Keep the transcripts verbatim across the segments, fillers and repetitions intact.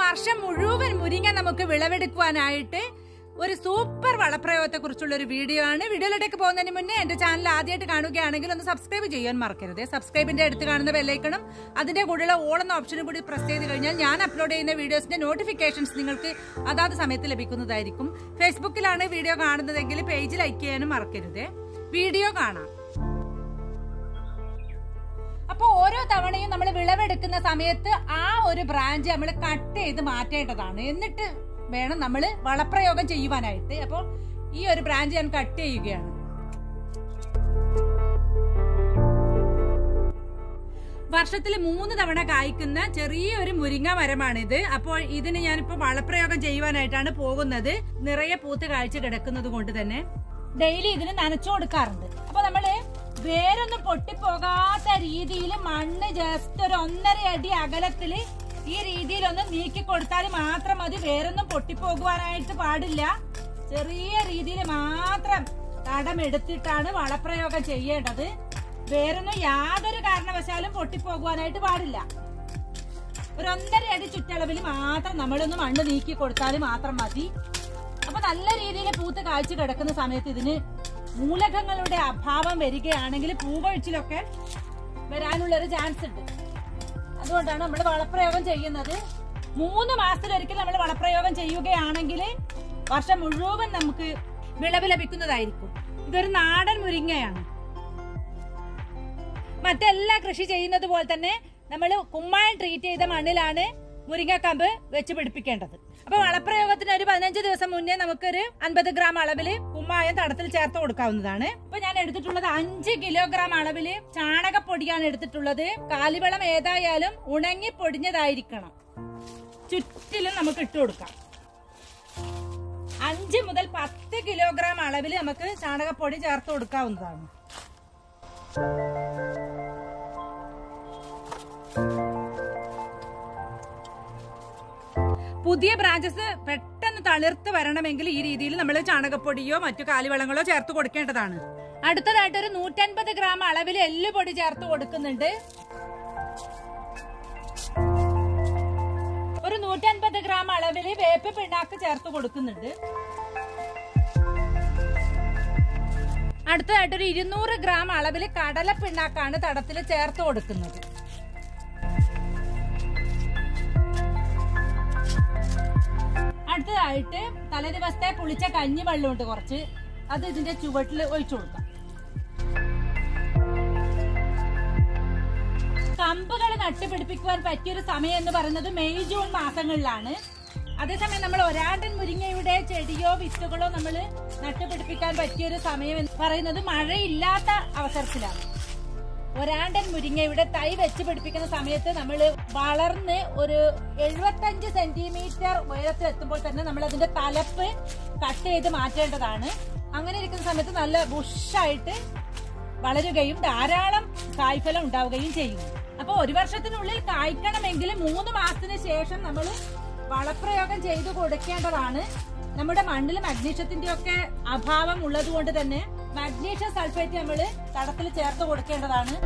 വർഷം മുഴുവൻ മുരിങ്ങ നമുക്ക് വിളവെടുക്കുവാനായിട്ട് ഒരു സൂപ്പർ വളപ്രയോഗത്തെ കുറിച്ചുള്ള ഒരു വീഡിയോ ആണ്. വീഡിയോയിലേക്ക് പോകുന്നതിന് മുന്നേ എന്റെ ചാനൽ ആദ്യമായിട്ട് കാണുകയാണെങ്കിൽ ഒന്ന് സബ്സ്ക്രൈബ് ചെയ്യാൻ മറക്കരുത്. സബ്സ്ക്രൈബിന്റെ അടുത്ത് കാണുന്ന ബെല്ലൈക്കണും അതിന്റെ കൂടെയുള്ള ഓൾ എന്ന ഓപ്ഷനും കൂടി പ്രസ് ചെയ്ത് കഴിഞ്ഞാൽ ഞാൻ അപ്ലോഡ് ചെയ്യുന്ന വീഡിയോസിന്റെ നോട്ടിഫിക്കേഷൻസ് നിങ്ങൾക്ക് അതാത് സമയത്ത് ലഭിക്കുന്നതായിരിക്കും. ഫേസ്ബുക്കിലാണ് വീഡിയോ കാണുന്നതെങ്കിൽ പേജ് ലൈക്ക് ചെയ്യാനും മറക്കരുത്. വീഡിയോ കാണാം. അപ്പൊ ഓരോ തവണയും നമ്മൾ വിളവെടുക്കുന്ന സമയത്ത് ആ ഒരു ബ്രാഞ്ച് നമ്മൾ കട്ട് ചെയ്ത് മാറ്റേണ്ടതാണ്. എന്നിട്ട് വേണം നമ്മൾ വളപ്രയോഗം ചെയ്യുവാനായിട്ട്. അപ്പോൾ ഈ ഒരു ബ്രാഞ്ച് ഞാൻ കട്ട് ചെയ്യുകയാണ്. വർഷത്തിൽ മൂന്ന് തവണ കായ്ക്കുന്ന ചെറിയൊരു മുരിങ്ങ മരമാണിത്. അപ്പോൾ ഇതിന് ഞാനിപ്പോ വളപ്രയോഗം ചെയ്യുവാനായിട്ടാണ് പോകുന്നത്. നിറയെ പൂത്ത് കാഴ്ച കിടക്കുന്നത് കൊണ്ട് തന്നെ ഡെയിലി ഇതിന് നനച്ചു കൊടുക്കാറുണ്ട്. അപ്പൊ നമ്മള് വേരൊന്നും പൊട്ടിപ്പോകാത്ത രീതിയിൽ മണ്ണ് ജസ്റ്റ് ഒരു ഒന്നര അടി അകലത്തില് ഈ രീതിയിൽ ഒന്ന് നീക്കി കൊടുത്താൽ മാത്രം മതി. വേരൊന്നും പൊട്ടിപ്പോകുവാനായിട്ട് പാടില്ല. ചെറിയ രീതിയിൽ മാത്രം തടമെടുത്തിട്ടാണ് വളപ്രയോഗം ചെയ്യേണ്ടത്. വേരൊന്നും യാതൊരു കാരണവശാലും പൊട്ടിപ്പോകുവാനായിട്ട് പാടില്ല. ഒരു ഒന്നര അടി ചുറ്റളവിൽ മാത്രം നമ്മളൊന്ന് മണ്ണ് നീക്കി കൊടുത്താൽ മാത്രം മതി. അപ്പൊ നല്ല രീതിയിൽ പൂത്ത് കാഴ്ച കിടക്കുന്ന സമയത്ത് ഇതിന് മൂലകങ്ങളുടെ അഭാവം വരികയാണെങ്കിൽ പൂവൊഴിച്ചിലൊക്കെ വരാനുള്ളൊരു ചാൻസ് ഉണ്ട്. അതുകൊണ്ടാണ് നമ്മൾ വളപ്രയോഗം ചെയ്യുന്നത്. മൂന്ന് മാസത്തിലൊരിക്കൽ നമ്മൾ വളപ്രയോഗം ചെയ്യുകയാണെങ്കിൽ വർഷം മുഴുവൻ നമുക്ക് വിളവ് ലഭിക്കുന്നതായിരിക്കും. ഇതൊരു നാടൻ മുരിങ്ങയാണ്. മറ്റെല്ലാ കൃഷി ചെയ്യുന്നത് പോലെ തന്നെ നമ്മൾ കുമ്മായം ട്രീറ്റ് ചെയ്ത മണ്ണിലാണ് മുരിങ്ങക്കമ്പ് വെച്ച് പിടിപ്പിക്കേണ്ടത്. അപ്പൊ വളപ്രയോഗത്തിന് ഒരു പതിനഞ്ച് ദിവസം മുന്നേ നമുക്കൊരു അൻപത് ഗ്രാം അളവില് കുമ്മായം തടത്തിൽ ചേർത്ത് കൊടുക്കാവുന്നതാണ്. ഇപ്പൊ ഞാൻ എടുത്തിട്ടുള്ളത് അഞ്ച് കിലോഗ്രാം അളവില് ചാണകപ്പൊടിയാണ് എടുത്തിട്ടുള്ളത്. കാലിവളം ഏതായാലും ഉണങ്ങി പൊടിഞ്ഞതായിരിക്കണം. ചുറ്റിലും നമുക്ക് ഇട്ട് കൊടുക്കാം. അഞ്ച് മുതൽ പത്ത് കിലോഗ്രാം അളവില് നമുക്ക് ചാണകപ്പൊടി ചേർത്ത് കൊടുക്കാവുന്നതാണ്. പുതിയ ബ്രാഞ്ചസ് പെട്ടെന്ന് തളിർത്ത് വരണമെങ്കിൽ ഈ രീതിയിൽ നമ്മൾ ചാണകപ്പൊടിയോ മറ്റു കാലിവളങ്ങളോ ചേർത്ത് കൊടുക്കേണ്ടതാണ്. അടുത്തതായിട്ട് ഒരു നൂറ്റൻപത് ഗ്രാം അളവിൽ എല്ലുപൊടി ചേർത്ത് കൊടുക്കുന്നുണ്ട്. ഒരു നൂറ്റൻപത് ഗ്രാം അളവിൽ വേപ്പ് പിണ്ണാക്ക് ചേർത്ത് കൊടുക്കുന്നുണ്ട്. അടുത്തതായിട്ട് ഒരു ഇരുന്നൂറ് ഗ്രാം അളവിൽ കടല പിണ്ണാക്കാണ് തടത്തിൽ ചേർത്ത് കൊടുക്കുന്നത്. അടുത്തതായിട്ട് തലേ ദിവസത്തെ പുളിച്ച കഞ്ഞി വെള്ളമുണ്ട് കുറച്ച്, അത് ഇതിന്റെ ചുവട്ടിൽ ഒഴിച്ചു കൊടുക്കാം. കമ്പുകൾ നട്ടുപിടിപ്പിക്കുവാൻ പറ്റിയൊരു സമയം എന്ന് പറയുന്നത് മെയ് ജൂൺ മാസങ്ങളിലാണ്. അതേസമയം നമ്മൾ ഒരാണ്ടൻ മുരിങ്ങയുടെ ചെടിയോ വിത്തുകളോ നമ്മൾ നട്ടുപിടിപ്പിക്കാൻ പറ്റിയൊരു സമയം എന്ന് പറയുന്നത് മഴയില്ലാത്ത അവസരത്തിലാണ്. ഒരാണ്ടൻ മുരിങ്ങയുടെ തൈ വെച്ച് പിടിപ്പിക്കുന്ന സമയത്ത് നമ്മൾ വളർന്ന് ഒരു എഴുപത്തഞ്ച് സെന്റിമീറ്റർ ഉയരത്തിൽ എത്തുമ്പോൾ തന്നെ നമ്മൾ അതിന്റെ തലപ്പ് കട്ട് ചെയ്ത് മാറ്റേണ്ടതാണ്. അങ്ങനെ ഇരിക്കുന്ന സമയത്ത് നല്ല ബുഷായിട്ട് വളരുകയും ധാരാളം കായ്ഫലം ഉണ്ടാവുകയും ചെയ്യും. അപ്പൊ ഒരു വർഷത്തിനുള്ളിൽ കായ്ക്കണമെങ്കിൽ മൂന്ന് മാസത്തിന് ശേഷം നമ്മൾ വളപ്രയോഗം ചെയ്തു കൊടുക്കേണ്ടതാണ്. നമ്മുടെ മണ്ണിൽ മഗ്നീഷ്യത്തിന്റെ ഒക്കെ അഭാവം ഉള്ളത് കൊണ്ട് തന്നെ മഗ്നീഷ്യം സൾഫേറ്റ് നമ്മൾ തടത്തിൽ ചേർത്ത് കൊടുക്കേണ്ടതാണ്.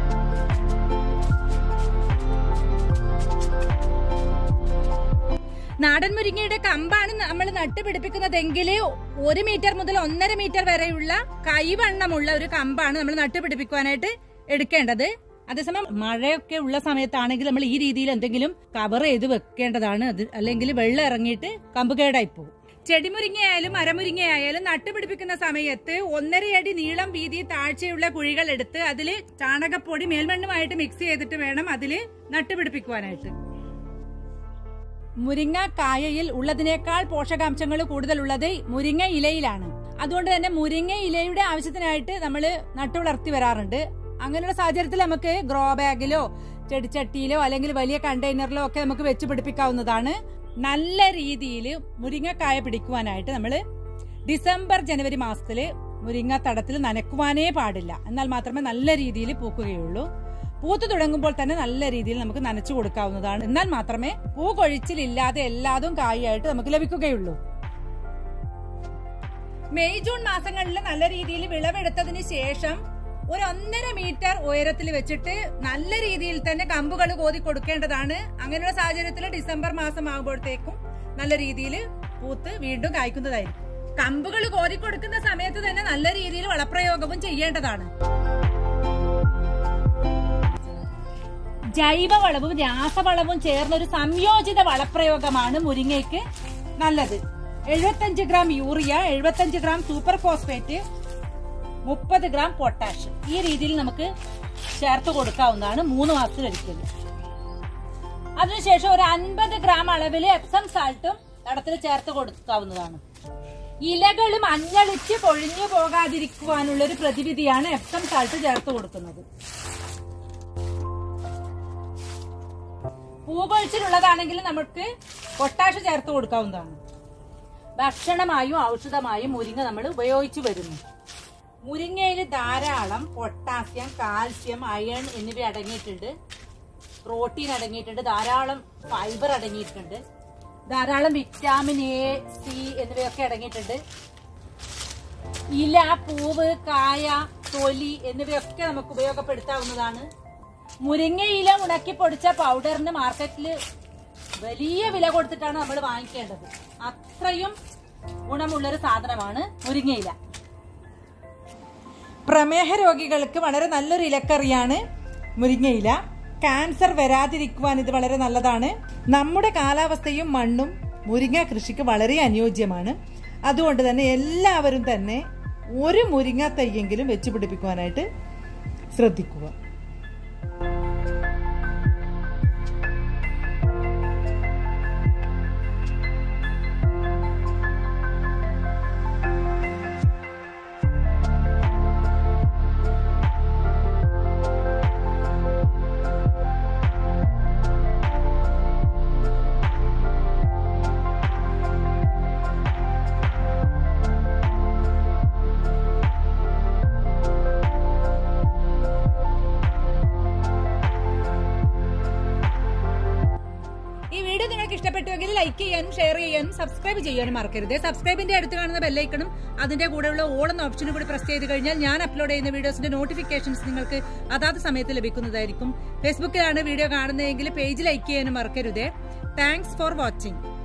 നാടൻ മുരിങ്ങയുടെ കമ്പാണ് നമ്മൾ നട്ടുപിടിപ്പിക്കുന്നതെങ്കിൽ ഒരു മീറ്റർ മുതൽ ഒന്നര മീറ്റർ വരെയുള്ള കൈവണ്ണമുള്ള ഒരു കമ്പാണ് നമ്മൾ നട്ടുപിടിപ്പിക്കുവാനായിട്ട് എടുക്കേണ്ടത്. അതേസമയം മഴയൊക്കെ ഉള്ള സമയത്താണെങ്കിൽ നമ്മൾ ഈ രീതിയിൽ എന്തെങ്കിലും കവർ ചെയ്ത് വെക്കേണ്ടതാണ്. അത് അല്ലെങ്കിൽ വെള്ളം ഇറങ്ങിയിട്ട് കമ്പ് കേടായി പോകും. ചെടിമുരിങ്ങയായാലും മരമുരിങ്ങയായാലും നട്ടുപിടിപ്പിക്കുന്ന സമയത്ത് ഒന്നരയടി നീളം വീതി താഴ്ചയുള്ള കുഴികൾ എടുത്ത് അതിൽ ചാണകപ്പൊടി മേൽമണ്ണുമായിട്ട് മിക്സ് ചെയ്തിട്ട് വേണം അതിൽ നട്ടുപിടിപ്പിക്കുവാനായിട്ട്. മുരിങ്ങ കായയിൽ ഉള്ളതിനേക്കാൾ പോഷകാംശങ്ങൾ കൂടുതലുള്ളത് മുരിങ്ങ ഇലയിലാണ്. അതുകൊണ്ട് തന്നെ മുരിങ്ങ ഇലയുടെ ആവശ്യത്തിനായിട്ട് നമ്മൾ നട്ടുവളർത്തി വരാറുണ്ട്. അങ്ങനെയുള്ള സാഹചര്യത്തിൽ നമുക്ക് ഗ്രോ ബാഗിലോ ചെടിച്ചട്ടിയിലോ അല്ലെങ്കിൽ വലിയ കണ്ടെയ്നറിലോ ഒക്കെ നമുക്ക് വെച്ച് പിടിപ്പിക്കാവുന്നതാണ്. നല്ല രീതിയിൽ മുരിങ്ങക്കായ പിടിക്കുവാനായിട്ട് നമ്മൾ ഡിസംബർ ജനുവരി മാസത്തില് മുരിങ്ങ തടത്തിൽ നനക്കുവാനേ പാടില്ല. എന്നാൽ മാത്രമേ നല്ല രീതിയിൽ പൂക്കുകയുള്ളൂ. പൂത്തു തുടങ്ങുമ്പോൾ തന്നെ നല്ല രീതിയിൽ നമുക്ക് നനച്ചു കൊടുക്കാവുന്നതാണ്. എന്നാൽ മാത്രമേ പൂ കൊഴിച്ചിലില്ലാതെ എല്ലാതും കായായിട്ട് നമുക്ക് ലഭിക്കുകയുള്ളൂ. മെയ് ജൂൺ മാസങ്ങളിൽ നല്ല രീതിയിൽ വിളവെടുത്തതിന് ശേഷം ഒരു ഒന്നര മീറ്റർ ഉയരത്തിൽ വെച്ചിട്ട് നല്ല രീതിയിൽ തന്നെ കമ്പുകൾ കോതി കൊടുക്കേണ്ടതാണ്. അങ്ങനെയുള്ള സാഹചര്യത്തിൽ ഡിസംബർ മാസം ആകുമ്പോഴത്തേക്കും നല്ല രീതിയിൽ പൂത്ത് വീണ്ടും കായ്ക്കുന്നതായിരിക്കും. കമ്പുകൾ കോതി കൊടുക്കുന്ന സമയത്ത് തന്നെ നല്ല രീതിയിൽ വളപ്രയോഗവും ചെയ്യേണ്ടതാണ്. ജൈവവളവും രാസവളവും ചേർന്ന ഒരു സംയോജിത വളപ്രയോഗമാണ് മുരിങ്ങയ്ക്ക് നല്ലത്. എഴുപത്തഞ്ച് ഗ്രാം യൂറിയ, എഴുപത്തഞ്ച് ഗ്രാം സൂപ്പർ ഫോസ്ഫേറ്റ്, മുപ്പത് ഗ്രാം പൊട്ടാഷ് ഈ രീതിയിൽ നമുക്ക് ചേർത്ത് കൊടുക്കാവുന്നതാണ് മൂന്ന് മാസത്തിലൊരിക്കൽ. അതിനുശേഷം ഒരു അൻപത് ഗ്രാം അളവിൽ എപ്സം സാൾട്ടും തടത്തിൽ ചേർത്ത് കൊടുക്കാവുന്നതാണ്. ഇലകൾ മഞ്ഞളിച്ച് പൊഴിഞ്ഞു പോകാതിരിക്കുവാനുള്ള ഒരു പ്രതിവിധിയാണ് എപ്സം സാൾട്ട് ചേർത്ത് കൊടുക്കുന്നത്. പൂകൊഴിച്ചിലുള്ളതാണെങ്കിൽ നമുക്ക് പൊട്ടാഷ് ചേർത്ത് കൊടുക്കാവുന്നതാണ്. ഭക്ഷണമായും ഔഷധമായും മുരിങ്ങ നമ്മൾ ഉപയോഗിച്ചു വരുന്നു. മുരിങ്ങയിൽ ധാരാളം പൊട്ടാസ്യം, കാൽസ്യം, അയൺ എന്നിവ അടങ്ങിയിട്ടുണ്ട്. പ്രോട്ടീൻ അടങ്ങിയിട്ടുണ്ട്, ധാരാളം ഫൈബർ അടങ്ങിയിട്ടുണ്ട്, ധാരാളം വിറ്റാമിൻ എ, സി എന്നിവയൊക്കെ അടങ്ങിയിട്ടുണ്ട്. ഇല, പൂവ്, കായ, തൊലി എന്നിവയൊക്കെ നമുക്ക് ഉപയോഗപ്പെടുത്താവുന്നതാണ്. മുരിങ്ങയില ഉണക്കി പൊടിച്ച പൗഡറിന് മാർക്കറ്റിൽ വലിയ വില കൊടുത്തിട്ടാണ് നമ്മൾ വാങ്ങിക്കേണ്ടത്. അത്രയും ഗുണമുള്ളൊരു സാധനമാണ് മുരിങ്ങയില. പ്രമേഹ രോഗികൾക്ക് വളരെ നല്ലൊരു ഇലക്കറിയാണ് മുരിങ്ങയില. ക്യാൻസർ വരാതിരിക്കുവാൻ ഇത് വളരെ നല്ലതാണ്. നമ്മുടെ കാലാവസ്ഥയും മണ്ണും മുരിങ്ങ കൃഷിക്ക് വളരെ അനുയോജ്യമാണ്. അതുകൊണ്ട് തന്നെ എല്ലാവരും തന്നെ ഒരു മുരിങ്ങ തൈയെങ്കിലും വെച്ച് പിടിപ്പിക്കുവാനായിട്ട് ശ്രദ്ധിക്കുക. ഇഷ്ടപ്പെട്ടുവെങ്കിൽ ലൈക്ക് ചെയ്യാനും ഷെയർ ചെയ്യാനും സബ്സ്ക്രൈബ് ചെയ്യാനും മറക്കരുത്. സബ്സ്ക്രൈബിന്റെ അടുത്ത് കാണുന്ന ബെല്ലൈക്കണും അതിന്റെ കൂടെയുള്ള ഓൾ എന്ന ഓപ്ഷനും കൂടി പ്രസ് ചെയ്ത് കഴിഞ്ഞാൽ ഞാൻ അപ്ലോഡ് ചെയ്യുന്ന വീഡിയോസിന്റെ നോട്ടിഫിക്കേഷൻസ് നിങ്ങൾക്ക് അതാത് സമയത്ത് ലഭിക്കുന്നതായിരിക്കും. ഫേസ്ബുക്കിലാണ് വീഡിയോ കാണുന്നതെങ്കിൽ പേജ് ലൈക്ക് ചെയ്യാനും മറക്കരുത്. Thanks for watching.